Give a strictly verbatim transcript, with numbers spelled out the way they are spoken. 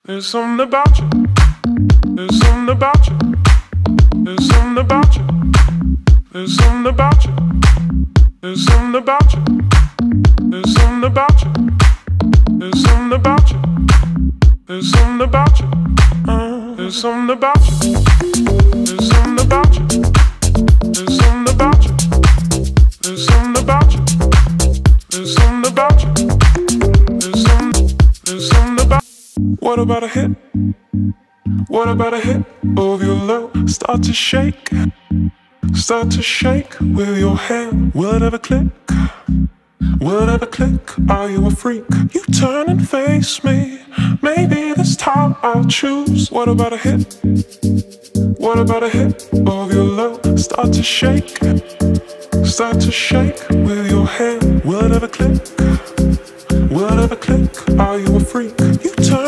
There's something about you. There's something about you. There's something about you. There's something about you. There's something about you. There's something about you. There's something about you. There's something about you. Uh, there's something about you. There's something about you. There's something about you. There's something about you. There's something about you. There's something. There's something about. What about a hit? What about a hit of your love? Start to shake. Start to shake with your hand. Will it ever click? Will it ever click? Are you a freak? You turn and face me. Maybe this time I'll choose. What about a hit? What about a hit of your love? Start to shake. Start to shake with your hand. Will it ever click? Will it ever click? Are you a freak? You turn